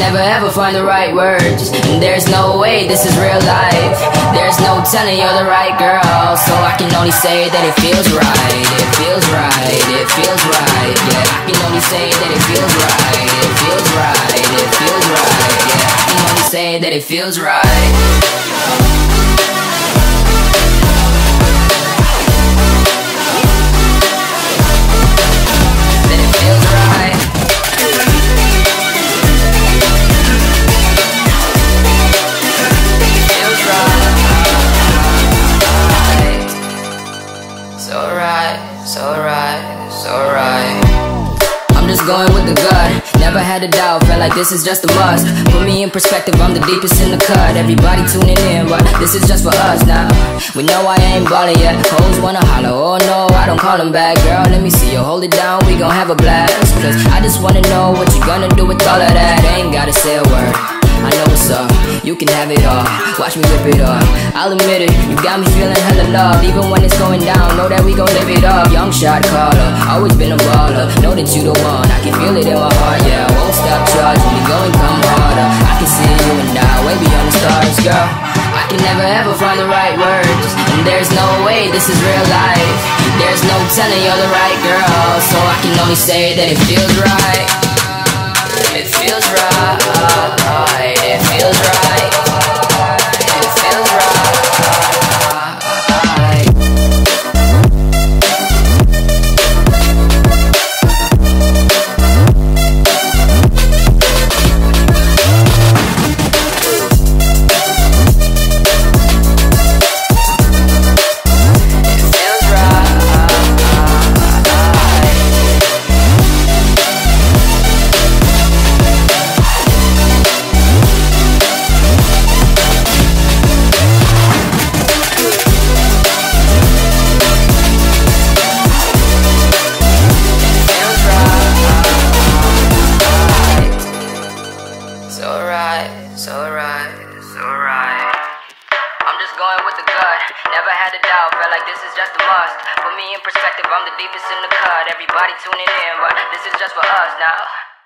never ever find the right words, and there's no way this is real life. There's no telling you're the right girl, so I can only say that it feels right. It feels right, it feels right, yeah. I can only say that it feels right. It feels right, it feels right, yeah. I can only say that it feels right. So right. I'm just going with the gut. Never had a doubt, felt like this is just a must. Put me in perspective, I'm the deepest in the cut. Everybody tuning in, but this is just for us now. We know I ain't ballin' yet. Hoes wanna holler, oh no, I don't call them back. Girl, let me see you hold it down, we gon' have a blast. Cause I just wanna know what you gonna do with all of that. Ain't gotta say a word, I know what's up, you can have it all. Watch me rip it up, I'll admit it, you got me feeling hella loved. Even when it's going down, know that we gon' live it up. Young shot caller, always been a baller. Know that you the one, I can feel it in my heart. Yeah, I won't stop charging, we go and come harder. I can see you and I, way beyond the stars, girl. I can never ever find the right words, and there's no way this is real life. There's no telling you're the right girl, so I can only say that it feels right. It feels right, it feels right, it feels right. So right. I'm just going with the gut. Never had a doubt, felt like this is just a must. Put me in perspective, I'm the deepest in the cut. Everybody tuning in, but this is just for us now.